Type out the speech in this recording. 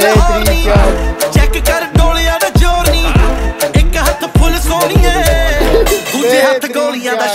ਲਾਹੌਰ ਨੀ ਚੈੱਕ ਕਰ ਡੋਲਿਆਂ ਦਾ ਜ਼ੋਰ ਨੀ ਇੱਕ ਹੱਥ ਫੁੱਲ ਸੋਹਣੀਏ ਦੂਜੇ ਹੱਥ ਗੋਲੀਆਂ ਦਾ